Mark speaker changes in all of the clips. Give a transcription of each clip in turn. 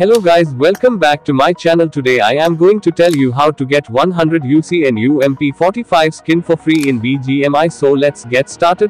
Speaker 1: Hello guys, welcome back to my channel. Today I am going to tell you how to get 100 UC and UMP45 skin for free in BGMI. So let's get started.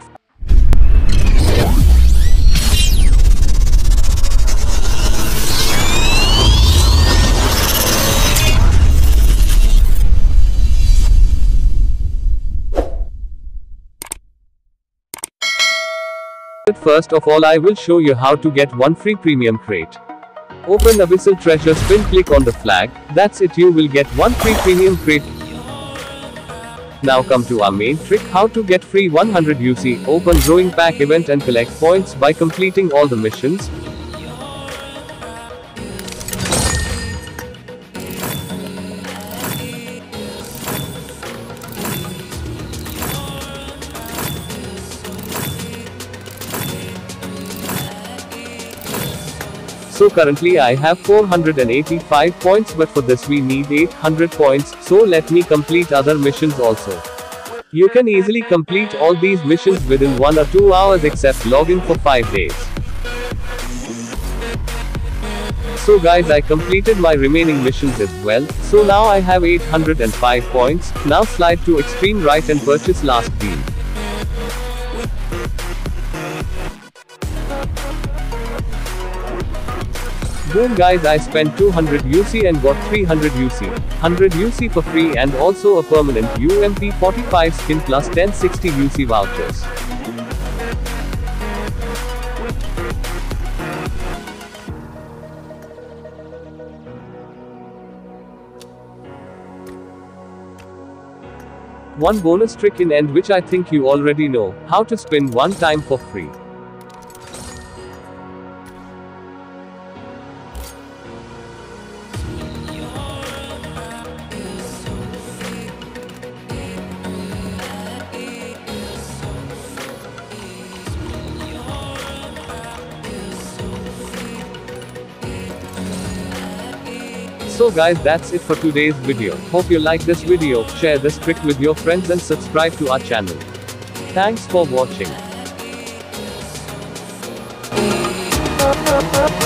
Speaker 1: First of all, I will show you how to get one free premium crate. Open Abyssal Treasure, spin, click on the flag. That's it, you will get one free premium crate. Now come to our main trick, how to get free 100 UC. Open Growing Pack event and collect points by completing all the missions. So currently I have 485 points, but for this we need 800 points, so let me complete other missions also. You can easily complete all these missions within 1 or 2 hours except login for 5 days. So guys, I completed my remaining missions as well, so now I have 805 points. Now slide to extreme right and purchase last deal. Boom guys, I spent 200 UC and got 300 UC. 100 UC for free and also a permanent UMP45 skin plus 1060 UC vouchers. One bonus trick in end which I think you already know, how to spin one time for free. So guys, that's it for today's video. Hope you like this video, share this trick with your friends and subscribe to our channel. Thanks for watching.